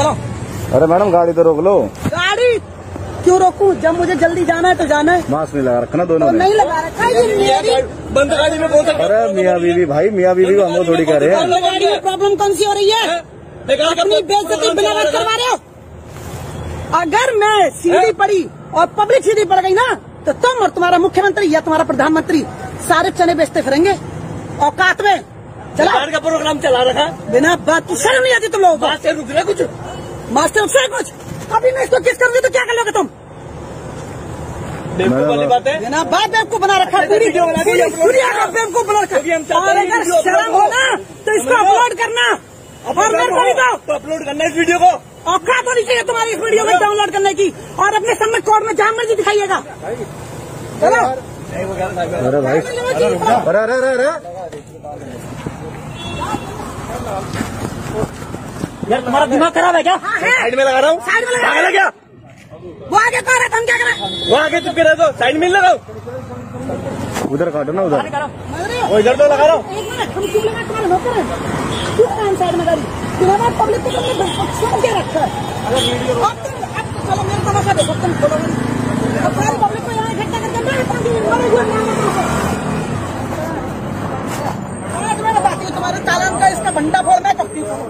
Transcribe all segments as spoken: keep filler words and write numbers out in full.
चलो। अरे मैडम गाड़ी तो रोक लो। गाड़ी क्यों रोकूं? जब मुझे जल्दी जाना है तो जाना है। मास्क नहीं लगा रखा ना दोनों तो नहीं लगा रखा है। ये मेरी बंद गाड़ी में कौन सा? अरे मियाँ बीवी भाई, मियाँ बीवी को हम लोग थोड़ी कह रहे हैं। गाड़ी में प्रॉब्लम कौन सी हो रही है? अपनी बेइज्जती बिना बात करवा रहे हो। अगर मैं सीधी पड़ी और पब्लिक सीधी पड़ गई ना तो तुम और तुम्हारा मुख्यमंत्री या तुम्हारा प्रधानमंत्री सारे चने बेचते फिरेंगे औकात में। चला का प्रोग्राम चला रखा बिना बात की शर्म नहीं आती तुम लोगों को? मास्टर रुक रहे कुछ मास्टर रुक रहे कुछ? अभी मैं इसको किस करूंगी तो क्या कर लोगे तुम? बेवकूफ वाली बात है। बिना बात बेवकूफ बना रखा है। पूरी बेवकूफ बना रखा है। और अगर शर्म हो ना तो इसको अपलोड करना और मेरे को भी दो तो अपलोड करना इस वीडियो को। औकात होनी चाहिए तुम्हारी इस वीडियो में डाउनलोड करने की और अपने सबमिट कोड में जहाँ मर्जी दिखाइएगा। चलो। अरे भाई अरे अरे अरे अरे यार तुम्हारा दिमाग खराब है क्या? हाँ है। साइड में लगा रहा हूँ। साइड में लगा लगा क्या? वो आगे कह रहा था हम क्या करें? वो आगे चुप के रह दो। साइड में लगा रहा उधर काटो ना उधर। वो इधर तो लगा रहा हूँ। एक मिनट हम क्यों लगा तुम्हारे नौकर हैं? क्यों लगा हम साइड में गाड़ी? तुम्हारा पब्लिक को तुमने छोड़ के रखा है। अब तुम अब चलो मेरे तमाशा देखो तुम खोलो अब सारी पब्लिक को यहाँ इकट्ठा करके मैं आज मैं बताती हूँ तुम्हारे चालान का इसका भंडा फोड़ मैं करती हूँ।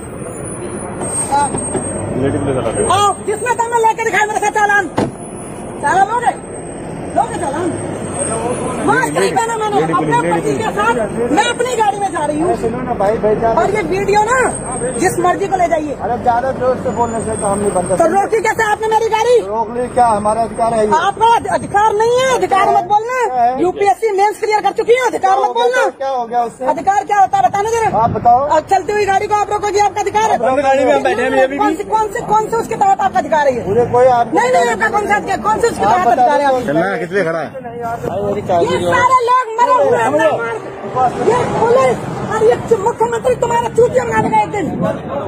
आओ किसने तुमने लेके दिखाया मेरे साथ चालान? चालान लोगे लोगे चालान? मास्क नहीं पहना मैंने अपने पति के साथ मैं अपनी गाड़ी में जा रही हूँ। और ये वीडियो ना जिस मर्जी को ले जाइए। अरे ज्यादा जोर से बोलने से काम नहीं बनता। तो रोकी कैसे आपने मेरी गाड़ी? रोक ली क्या? हमारा अधिकार है। आपका अधिकार नहीं है। अधिकार मत बोलना। यूपीएससी मेंस क्लियर कर चुकी है। अधिकार मत बोलना। क्या हो गया उससे? अधिकार क्या होता है बताना जरा। आप बताओ। अब चलती हुई गाड़ी को आप रोकोगे आपका अधिकार है। गाड़ी में हम बैठे हैं अभी भी। कौन से कौन से कौन से उसके तहत आपका अधिकार है? मुझे कोई आप नहीं नहीं आपका कौन सा कौन से उसके तहत अधिकार है? चलना किस लिए खड़ा है? ये सारे लोग मरे हुए हैं। ये पुलिस और ये मुख्यमंत्री तुम्हारा चूतिया बना देगा एक दिन।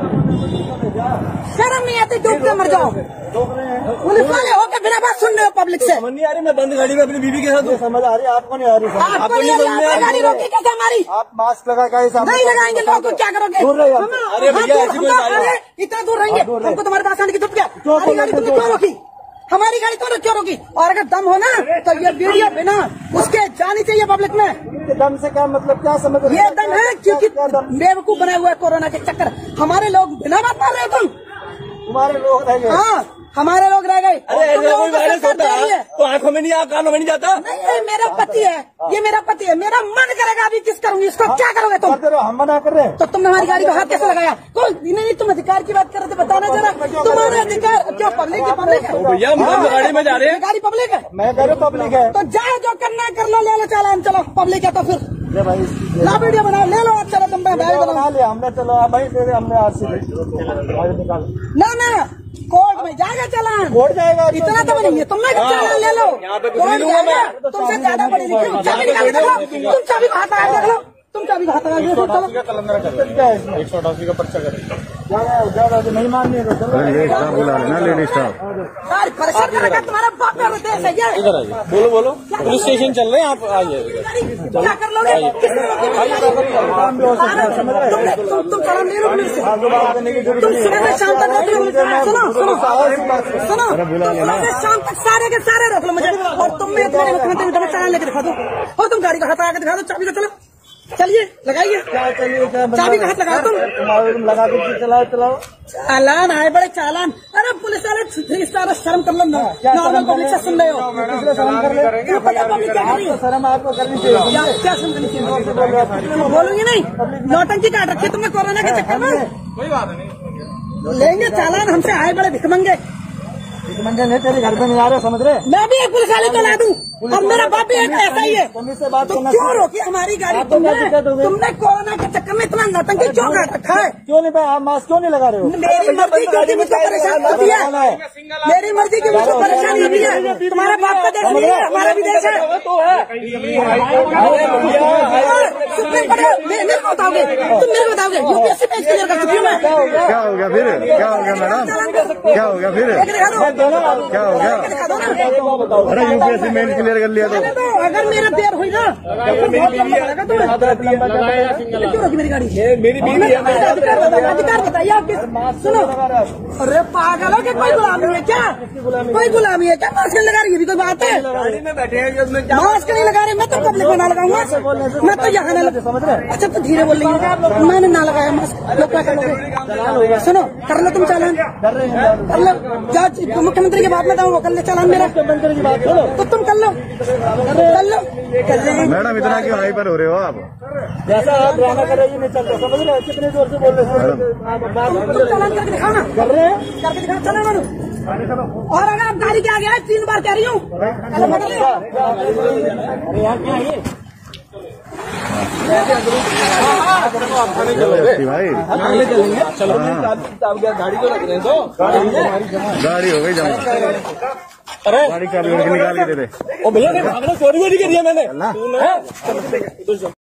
शर्म नहीं आती? डूब के मर जाओ। पुलिस वाले होकर बिना बात सुन रहे हो पब्लिक से। समझ नहीं आ रही। मैं बंद गाड़ी में अपनी बीवी के साथ समझ आ रही है? आपको नहीं आ रही? आपको नहीं आ रही? गाड़ी रोकी कैसे हमारी? आप मास्क लगा के नहीं लगाएंगे लोग तो क्या करोगे? अरे भैया ऐसी कोई बात नहीं। इतना दूर रहेंगे हमको तुम्हारे पास आने की दुख क्या? हमारी गाड़ी तुमने क्यों रोकी? हमारी गाड़ी तुमने क्यों रोकी? और अगर दम हो ना तो ये वीडियो बिना उसके जानी चाहिए पब्लिक में। दम से क्या मतलब? क्या समझ? ये दम है क्योंकि बेवकूफ बनाए हुआ है कोरोना के चक्कर। हमारे लोग बिना बात मार रहे हो तुम। तुम्हारे लोग रह गए। हाँ हमारे लोग रह गए। अरे ऐसा कोई वायरस होता है तो आंखों में नहीं आ कानों में नहीं जाता। नहीं ये मेरा पति है। ये मेरा पति है। मेरा मन करेगा अभी किस करूंगी इसको? क्या करोगे तुम? हम मना कर रहे हैं तो तुमने हमारी गाड़ी को हाथ कैसे लगाया? कौन? नहीं नहीं तुम अधिकार की बात कर रहे थे बताना जरा। तुम्हारे अधिकार क्या पब्लिक की पब्लिक है? भैया हम बंद गाड़ी में जा रहे हैं। गाड़ी पब्लिक है। मैं कह रहा हूँ पब्लिक है तो जाओ जो करना है कर लो। ले लो चालान। चलो पब्लिक है तो फिर ला वीडियो बनाओ। ले लो आप। चलो तुम बना लिया हमने। चलो भाई फिर हमने आज से निकाल ना ना कोर्ट में जाएगा चालान। कोर्ट जाएगा। इतना तो नहीं है। तुमने चालान ले लो। कोर्ट जाएगा। तुमसे ज्यादा बड़ी लिखी चाबी निकाल के देखो। तुम चाबी का हाथ लगा देख लो। तुम चाबी का हाथ लगा के चलो। एक सौ अठासी का पर्चा करें नहीं मानिए तो बुला लेना लेडीज स्टाफ। परेशान करेगा तुम्हारा बाप का देश है ये। बोलो बोलो पुलिस स्टेशन चल रहे हैं आप आ जाइए। क्या कर लोगे? तुम तुम चालान ले लो पुलिस से। तुम सुबह से शाम तक रोक लो। सुनो सुनो सुनो सुबह से शाम तक सारे के सारे रोक लो मुझे। और तुम मेरे मुख्यमंत्री को चालान लेके दिखा दो। हो तुम गाड़ी का हाथ लगा के दिखा दो। चाबी का चलो चलिए लगाइए। चाबी का हाथ लगाओ तुम। लगा के चलाओ चलाओ। चालान आए बड़े चालान। अरे पुलिस वाले थ्री स्टार शर्म कर लो। नॉर्मल पब्लिक से सुन रहे हो। शर्म कर ले। क्या पता पब्लिक क्या कर रही है? शर्म आपको करनी चाहिए। क्या शर्म करनी चाहिए? बोलूंगी नहीं। नौटंकी काट रखी तुमने कोरोना के चक्कर में। कोई बात नहीं लेंगे चालान। हमसे आए बड़े भिखमंगे। भिखमंगे नहीं तेरे घर पे नहीं आ रहे समझ रहे। मैं भी एक पुलिस वाले को ला दूं और मेरा बाप भी एक ऐसा ही है। तो क्यों रोकी हमारी गाड़ी? तुमने तुमने कोरोना के चक्कर में इतना नौटंकी क्यों काट रखा है? क्यों नहीं? आप मास्क क्यों नहीं लगा रहे हो? मेरी मर्जी क्योंकि मुझको परेशानी होती है। मेरी मर्जी की मुझको परेशानी होती है। तुम्हारे बाप का देश नहीं है हमारा भी देश है। सुप्रीम मेरे को बताओगे, तुम मेरे को बताओगे यूपीएससी पेज क्लियर कर चुकी हूँ मैं। क्या हो गया फिर? क्या हो गया मैडम? क्या हो गया फिर? क्या हो गया? अरे यूपीएससी मेंस क्लियर कर लिया तो अगर मेरा देर हुई ना क्यों रोकी मेरी गाड़ी? मेरी बीवी है। अधिकार बताइए आप किस? सुनो, अरे पागल हो क्या? कोई गुलामी है क्या? कोई गुलामी है क्या? मास्क नहीं लगा रही है भी कोई बात है? गाड़ी में बैठे हैं उसमें क्या मास्क नहीं लगा रहे, मैं तो पब्लिक में ना लगाऊंगा, मैं तो यहाँ ना लगा। अच्छा तो धीरे बोल रही है, मैंने ना लगाया मास्क, लोग क्या करोगे? सुनो, कर लो तुम चालान, कर लो। जज मुख्यमंत्री की बात में वो कर ले चालान मेरा, तो तुम कर लो, कर लो। मैडम इतना क्यों हाइपर हो रहे हो आप? जैसा आप ड्रामा कर रहे हैं नहीं चलता, समझ रहे हैं? कितने जोर से बोल रहे हैं? तुम चालान करके दिखाओ ना, कर रहे हैं करके दिखाओ, चलो ना। और अगर आप गाड़ी के आगे आए, तीन बार कह रही हूँ भाई। चलो गाड़ी तो रख रहे हैं तो गाड़ी हो गई जमा। अरे गाड़ी चाबी निकाल के दे दे। ओ भैया भागना चोरी वोरी करी है मैंने।